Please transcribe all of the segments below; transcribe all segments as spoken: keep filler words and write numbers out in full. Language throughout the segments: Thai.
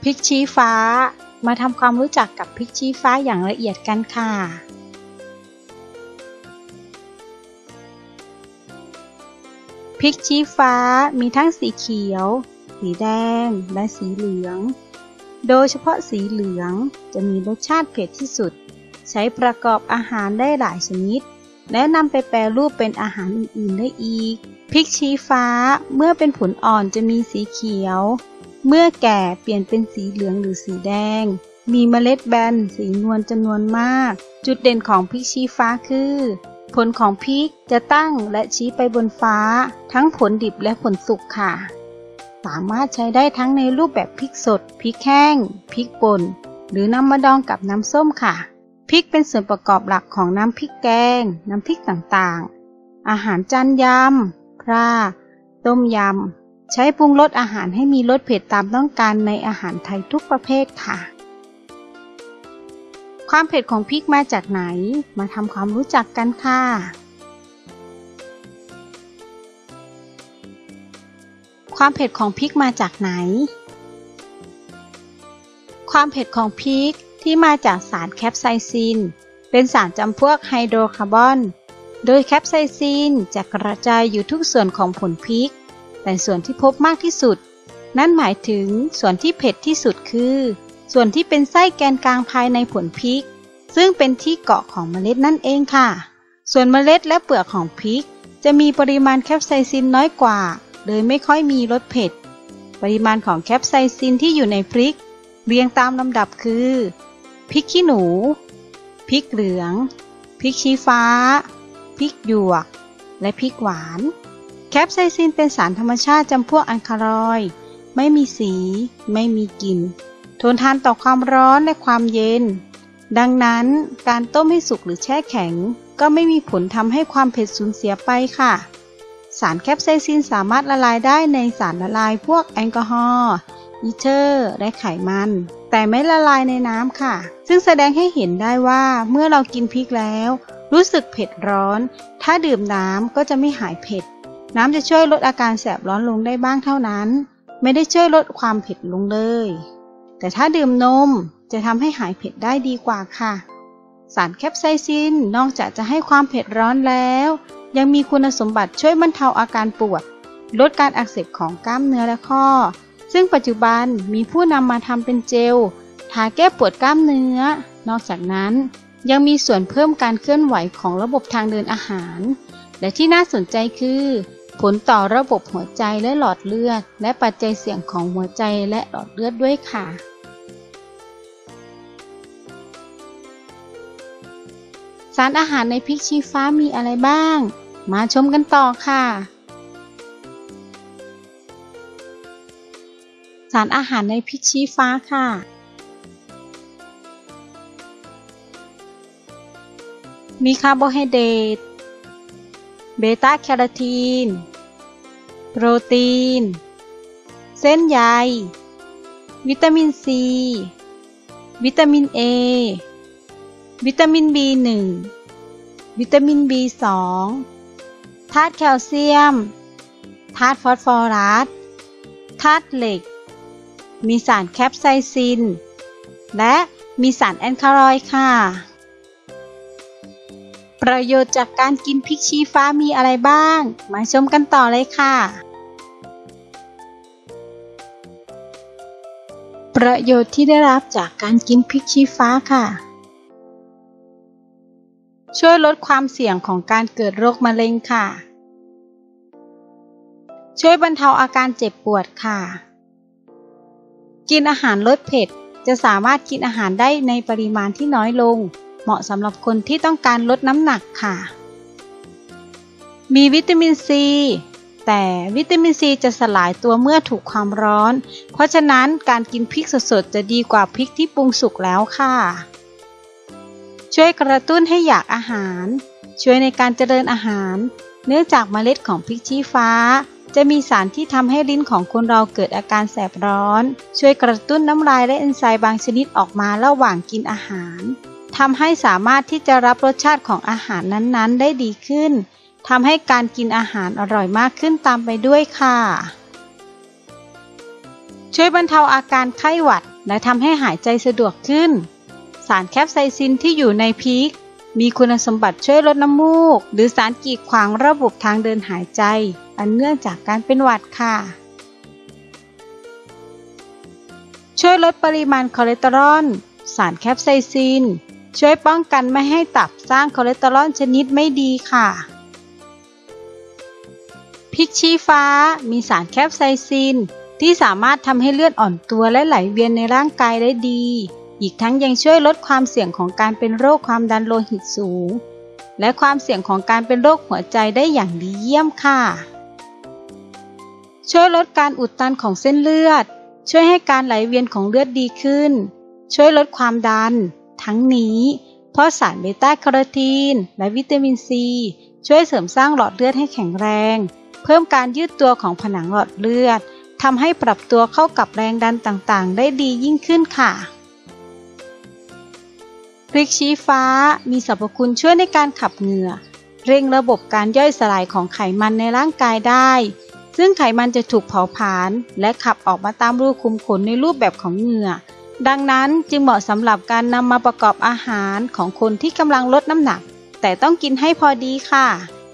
พริกชี้ฟ้ามาทำความรู้จักกับพริกชี้ฟ้าอย่างละเอียดกันค่ะพริกชี้ฟ้ามีทั้งสีเขียวสีแดงและสีเหลืองโดยเฉพาะสีเหลืองจะมีรสชาติเผ็ดที่สุดใช้ประกอบอาหารได้หลายชนิดและนำไปแปรรูปเป็นอาหารอื่นๆได้อีกพริกชี้ฟ้าเมื่อเป็นผลอ่อนจะมีสีเขียวเมื่อแก่เปลี่ยนเป็นสีเหลืองหรือสีแดงมีเมล็ดแบนสีนวลจำนวนมากจุดเด่นของพริกชี้ฟ้าคือผลของพริกจะตั้งและชี้ไปบนฟ้าทั้งผลดิบและผลสุกค่ะสามารถใช้ได้ทั้งในรูปแบบพริกสดพริกแห้งพริกป่นหรือนำมาดองกับน้ำส้มค่ะพริกเป็นส่วนประกอบหลักของน้ำพริกแกงน้ำพริกต่างๆอาหารจานยำพร่าต้มยำใช้ปรุงรสอาหารให้มีรสเผ็ดตามต้องการในอาหารไทยทุกประเภทค่ะความเผ็ดของพริกมาจากไหนมาทำความรู้จักกันค่ะความเผ็ดของพริกมาจากไหนความเผ็ดของพริกที่มาจากสารแคปไซซินเป็นสารจำพวกไฮโดรคาร์บอนโดยแคปไซซินจะกระจายอยู่ทุกส่วนของผลพริกแต่ส่วนที่พบมากที่สุดนั่นหมายถึงส่วนที่เผ็ดที่สุดคือส่วนที่เป็นไส้แกนกลางภายในผลพริกซึ่งเป็นที่เกาะของเมล็ดนั่นเองค่ะส่วนเมล็ดและเปลือกของพริกจะมีปริมาณแคปไซซินน้อยกว่าเลยไม่ค่อยมีรสเผ็ดปริมาณของแคปไซซินที่อยู่ในพริกเรียงตามลำดับคือพริกขี้หนูพริกเหลืองพริกชี้ฟ้าพริกหยวกและพริกหวานแคปไซซินเป็นสารธรรมชาติจำพวกอัลคาลอยด์ไม่มีสีไม่มีกลิ่นทนทานต่อความร้อนและความเย็นดังนั้นการต้มให้สุกหรือแช่แข็งก็ไม่มีผลทำให้ความเผ็ดสูญเสียไปค่ะสารแคปไซซินสามารถละลายได้ในสารละลายพวกแอลกอฮอล์อีเทอร์และไขมันแต่ไม่ละลายในน้ำค่ะซึ่งแสดงให้เห็นได้ว่าเมื่อเรากินพริกแล้วรู้สึกเผ็ดร้อนถ้าดื่มน้ำก็จะไม่หายเผ็ดน้ำจะช่วยลดอาการแสบร้อนลงได้บ้างเท่านั้นไม่ได้ช่วยลดความเผ็ดลงเลยแต่ถ้าดื่มนมจะทำให้หายเผ็ดได้ดีกว่าค่ะสารแคปไซซินนอกจากจะให้ความเผ็ดร้อนแล้วยังมีคุณสมบัติช่วยบรรเทาอาการปวดลดการอักเสบของกล้ามเนื้อและข้อซึ่งปัจจุบันมีผู้นำมาทำเป็นเจลทาแก้ปวดกล้ามเนื้อนอกจากนั้นยังมีส่วนเพิ่มการเคลื่อนไหวของระบบทางเดินอาหารและที่น่าสนใจคือผลต่อระบบหัวใจและหลอดเลือดและปัจจัยเสี่ยงของหัวใจและหลอดเลือดด้วยค่ะสารอาหารในพริกชี้ฟ้ามีอะไรบ้างมาชมกันต่อค่ะสารอาหารในพริกชี้ฟ้าค่ะมีคาร์โบไฮเดรตเบต้าแคโรทีนโปรตีนเส้นใยวิตามินซีวิตามินเอวิตามิน บี หนึ่ง วิตามิน บี สอง ธาตุแคลเซียมธาตุฟอสฟอรัสธาตุเหล็กมีสารแคปไซซินและมีสารแอลคาลอยด์ค่ะประโยชน์จากการกินพริกชี้ฟ้ามีอะไรบ้างมาชมกันต่อเลยค่ะประโยชน์ที่ได้รับจากการกินพริกชี้ฟ้าค่ะช่วยลดความเสี่ยงของการเกิดโรคมะเร็งค่ะช่วยบรรเทาอาการเจ็บปวดค่ะกินอาหารลดเผ็ดจะสามารถกินอาหารได้ในปริมาณที่น้อยลงเหมาะสำหรับคนที่ต้องการลดน้ำหนักค่ะมีวิตามินซีแต่วิตามินซีจะสลายตัวเมื่อถูกความร้อนเพราะฉะนั้นการกินพริกสดๆจะดีกว่าพริกที่ปรุงสุกแล้วค่ะช่วยกระตุ้นให้อยากอาหารช่วยในการเจริญอาหารเนื่องจากเมล็ดของพริกชี้ฟ้าจะมีสารที่ทำให้ลิ้นของคนเราเกิดอาการแสบร้อนช่วยกระตุ้นน้ำลายและเอนไซม์บางชนิดออกมาระหว่างกินอาหารทำให้สามารถที่จะรับรสชาติของอาหารนั้นๆได้ดีขึ้นทำให้การกินอาหารอร่อยมากขึ้นตามไปด้วยค่ะช่วยบรรเทาอาการไข้หวัดและทำให้หายใจสะดวกขึ้นสารแคปไซซินที่อยู่ในพริกมีคุณสมบัติช่วยลดน้ำมูกหรือสารกีดขวางระบบทางเดินหายใจอันเนื่องจากการเป็นหวัดค่ะช่วยลดปริมาณคอเลสเตอรอลสารแคปไซซินช่วยป้องกันไม่ให้ตับสร้างคอเลสเตอรอลชนิดไม่ดีค่ะพริกชี้ฟ้ามีสารแคปไซซินที่สามารถทำให้เลือดอ่อนตัวและไหลเวียนในร่างกายได้ดีอีกทั้งยังช่วยลดความเสี่ยงของการเป็นโรคความดันโลหิตสูงและความเสี่ยงของการเป็นโรคหัวใจได้อย่างดีเยี่ยมค่ะช่วยลดการอุดตันของเส้นเลือดช่วยให้การไหลเวียนของเลือดดีขึ้นช่วยลดความดันทั้งนี้เพราะสารเบต้าแคโรทีนและวิตามินซีช่วยเสริมสร้างหลอดเลือดให้แข็งแรงเพิ่มการยืดตัวของผนังหลอดเลือดทำให้ปรับตัวเข้ากับแรงดันต่างๆได้ดียิ่งขึ้นค่ะพริกชี้ฟ้ามีสรรพคุณช่วยในการขับเหงื่อเร่งระบบการย่อยสลายของไขมันในร่างกายได้ซึ่งไขมันจะถูกเผาผลาญและขับออกมาตามรูขุมขนในรูปแบบของเหงื่อดังนั้นจึงเหมาะสำหรับการนำมาประกอบอาหารของคนที่กำลังลดน้ำหนักแต่ต้องกินให้พอดีค่ะ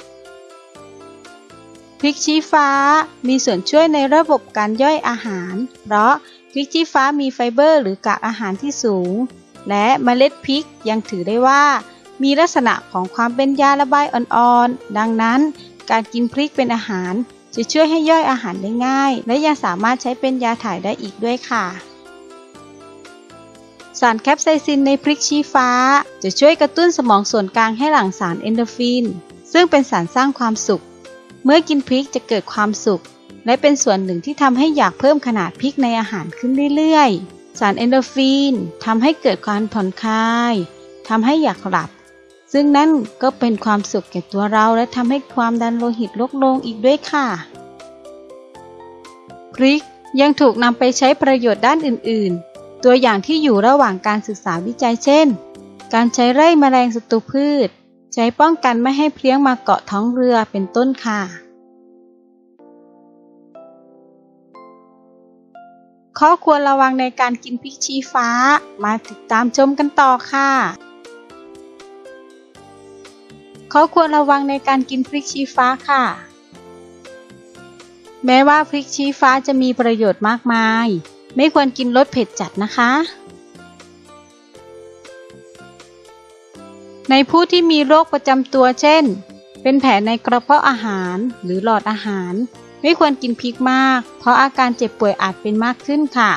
พริกชี้ฟ้ามีส่วนช่วยในระบบการย่อยอาหารเพราะพริกชี้ฟ้ามีไฟเบอร์หรือกากอาหารที่สูงและเมล็ดพริกยังถือได้ว่ามีลักษณะของความเป็นยาระบายอ่อนๆดังนั้นการกินพริกเป็นอาหารจะช่วยให้ย่อยอาหารได้ง่ายและยังสามารถใช้เป็นยาถ่ายได้อีกด้วยค่ะสารแคปไซซินในพริกชี้ฟ้าจะช่วยกระตุ้นสมองส่วนกลางให้หลั่งสารเอนโดรฟินซึ่งเป็นสารสร้างความสุขเมื่อกินพริกจะเกิดความสุขและเป็นส่วนหนึ่งที่ทำให้อยากเพิ่มขนาดพริกในอาหารขึ้นเรื่อยๆสารเอนโดรฟินทำให้เกิดการผ่อนคลายทำให้อยากหลับซึ่งนั่นก็เป็นความสุขแก่ตัวเราและทำให้ความดันโลหิตลดลงอีกด้วยค่ะพริกยังถูกนำไปใช้ประโยชน์ด้านอื่นๆตัวอย่างที่อยู่ระหว่างการศึกษาวิจัยเช่นการใช้ไล่แมลงศัตรูพืชใช้ป้องกันไม่ให้เพลี้ยงมาเกาะท้องเรือเป็นต้นค่ะข้อควรระวังในการกินพริกชี้ฟ้ามาติดตามชมกันต่อค่ะข้อควรระวังในการกินพริกชี้ฟ้าค่ะแม้ว่าพริกชี้ฟ้าจะมีประโยชน์มากมายไม่ควรกินรสเผ็ดจัดนะคะในผู้ที่มีโรคประจำตัวเช่นเป็นแผลในกระเพาะอาหารหรือหลอดอาหารไม่ควรกินพริกมากเพราะอาการเจ็บป่วยอาจเป็นมากขึ้นค่ะ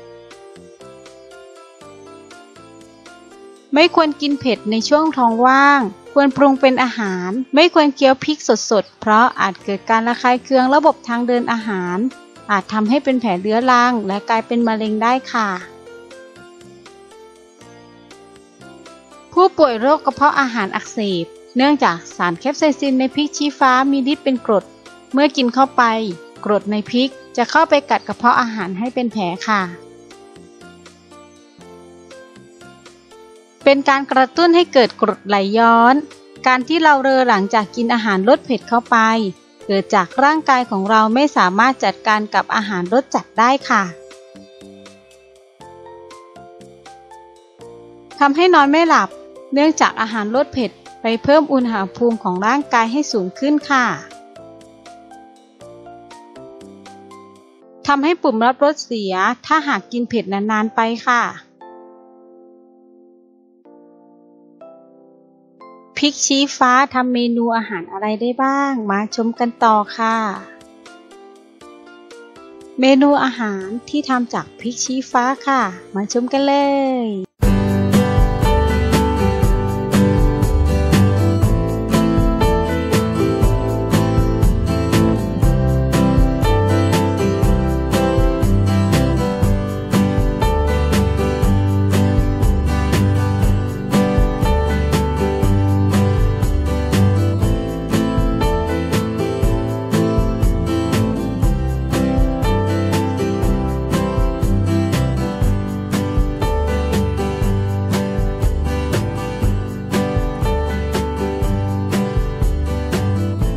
ไม่ควรกินเผ็ดในช่วงท้องว่างควรปรุงเป็นอาหารไม่ควรเคี้ยวพริกสดๆเพราะอาจเกิดการระคายเคืองระบบทางเดินอาหารอาจทำให้เป็นแผลเรื้อรังและกลายเป็นมะเร็งได้ค่ะผู้ป่วยโรคกระเพาะอาหารอักเสบเนื่องจากสารแคปไซซินในพริกชี้ฟ้ามีฤทธิ์เป็นกรดเมื่อกินเข้าไปกรดในพริกจะเข้าไปกัดกระเพาะอาหารให้เป็นแผลค่ะเป็นการกระตุ้นให้เกิดกรดไหลย้อนการที่เราเรอหลังจากกินอาหารรสเผ็ดเข้าไปเกิดจากร่างกายของเราไม่สามารถจัดการกับอาหารรสจัดได้ค่ะทำให้นอนไม่หลับเนื่องจากอาหารรสเผ็ดไปเพิ่มอุณหภูมิของร่างกายให้สูงขึ้นค่ะทำให้ปุ่มรับรสเสียถ้าหากกินเผ็ดนานๆไปค่ะพริกชี้ฟ้าทำเมนูอาหารอะไรได้บ้างมาชมกันต่อค่ะเมนูอาหารที่ทำจากพริกชี้ฟ้าค่ะมาชมกันเลย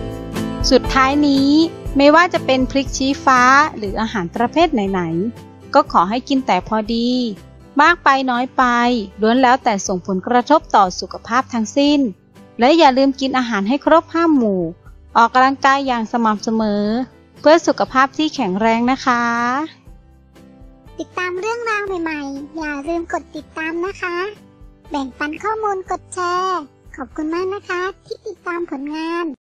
สุดท้ายนี้ไม่ว่าจะเป็นพริกชี้ฟ้าหรืออาหารประเภทไหนๆก็ขอให้กินแต่พอดี มากไปน้อยไปล้วนแล้วแต่ส่งผลกระทบต่อสุขภาพทั้งสิ้นและอย่าลืมกินอาหารให้ครบห้าหมู่ออกกำลังกายอย่างสม่ำเสมอเพื่อสุขภาพที่แข็งแรงนะคะติดตามเรื่องราวใหม่ๆอย่าลืมกดติดตามนะคะแบ่งปันข้อมูลกดแชร์ขอบคุณมากนะคะที่ติดตามผลงาน